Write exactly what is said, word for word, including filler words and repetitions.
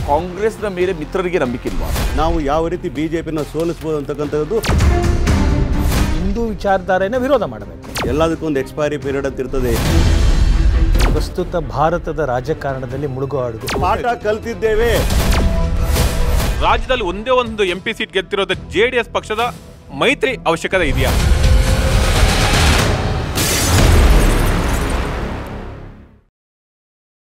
ಕಾಂಗ್ರೆಸ್ನ ಮೇಲೆ ಮಿತ್ರರಿಗೆ ನಂಬಿಕೆ ಇಲ್ವಾ? ನಾವು ಯಾವ ರೀತಿ ಬಿಜೆಪಿನ ಸೋಲಿಸಬಹುದು ಅಂತಕ್ಕಂಥದ್ದು ಹಿಂದೂ ವಿಚಾರಧಾರೆಯನ್ನು ವಿರೋಧ ಮಾಡಬೇಕು. ಎಲ್ಲದಕ್ಕೊಂದು ಎಕ್ಸ್ಪೈರಿ ಪೀರಿಯಡ್ ಅಂತ ಇರ್ತದೆ. ಪ್ರಸ್ತುತ ಭಾರತದ ರಾಜಕಾರಣದಲ್ಲಿ ಮುಳುಗು ಅಡುಗು ಪಾಠ ಕಲ್ತಿದ್ದೇವೆ. ರಾಜ್ಯದಲ್ಲಿ ಒಂದೇ ಒಂದು ಎಂ ಪಿ ಸೀಟ್ ಗೆದ್ದಿರೋದು ಜೆ ಡಿ ಎಸ್ ಪಕ್ಷದ ಮೈತ್ರಿ ಅವಶ್ಯಕತೆ ಇದೆಯಾ?